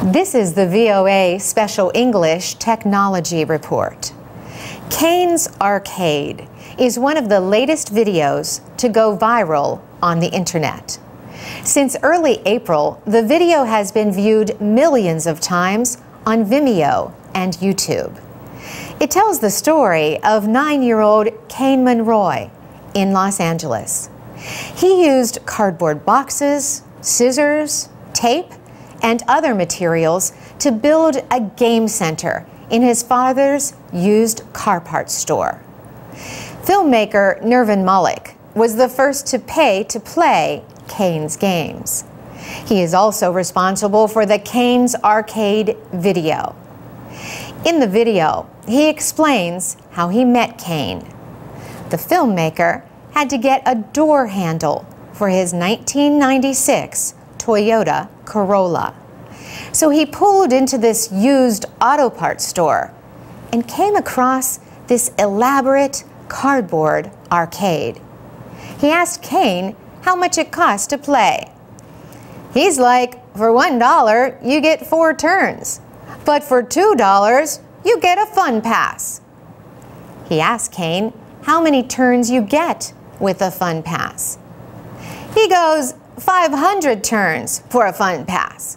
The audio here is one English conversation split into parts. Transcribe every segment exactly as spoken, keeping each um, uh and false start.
This is the V O A Special English Technology Report. Caine's Arcade is one of the latest videos to go viral on the internet. Since early April, the video has been viewed millions of times on Vimeo and YouTube. It tells the story of nine-year-old Caine Monroy in Los Angeles. He used cardboard boxes, scissors, tape, and other materials to build a game center in his father's used car parts store. Filmmaker Nervin Malik was the first to pay to play Caine's games. He is also responsible for the Caine's Arcade video. In the video, he explains how he met Caine. The filmmaker had to get a door handle for his nineteen ninety-six Toyota Corolla. So he pulled into this used auto parts store and came across this elaborate cardboard arcade. He asked Caine how much it cost to play. He's like, for one dollar, you get four turns, but for two dollars, you get a fun pass. He asked Caine how many turns you get with a fun pass. He goes, five hundred turns for a fun pass.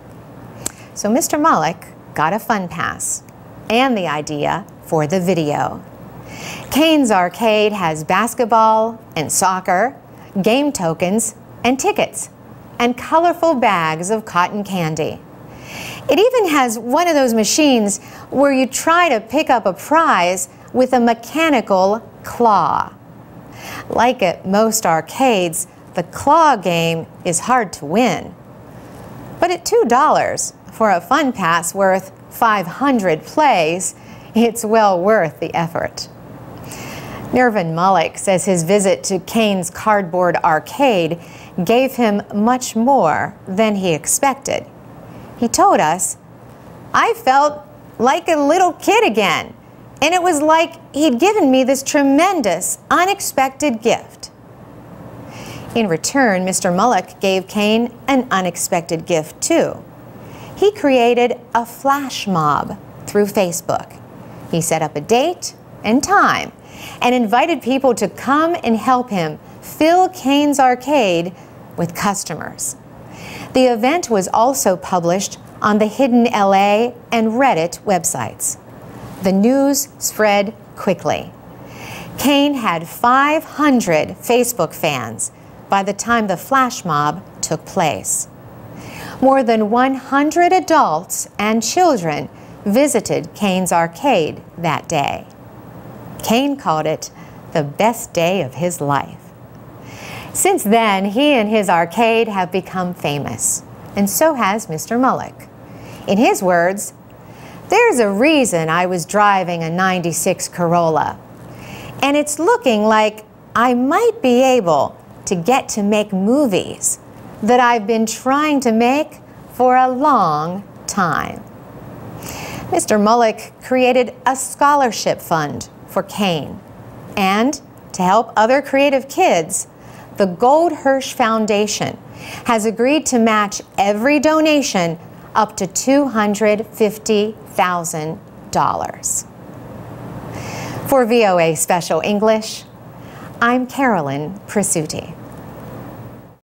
So Mister Malik got a fun pass and the idea for the video. Caine's Arcade has basketball and soccer, game tokens and tickets, and colorful bags of cotton candy. It even has one of those machines where you try to pick up a prize with a mechanical claw. Like at most arcades, the claw game is hard to win. But at two dollars for a fun pass worth five hundred plays, it's well worth the effort. Nervin Malik says his visit to Caine's Cardboard Arcade gave him much more than he expected. He told us, "I felt like a little kid again, and it was like he'd given me this tremendous, unexpected gift." In return, Mister Malik gave Caine an unexpected gift too. He created a flash mob through Facebook. He set up a date and time and invited people to come and help him fill Caine's Arcade with customers. The event was also published on the Hidden L A and Reddit websites. The news spread quickly. Caine had five hundred Facebook fans by the time the flash mob took place. More than one hundred adults and children visited Caine's Arcade that day. Caine called it the best day of his life. Since then, he and his arcade have become famous, and so has Mister Malik. In his words, "There's a reason I was driving a ninety-six Corolla, and it's looking like I might be able to get to make movies that I've been trying to make for a long time." Mister Malik created a scholarship fund for Caine, and to help other creative kids, the Gold Hirsch Foundation has agreed to match every donation up to two hundred fifty thousand dollars. For V O A Special English, I'm Carolyn Prasuti.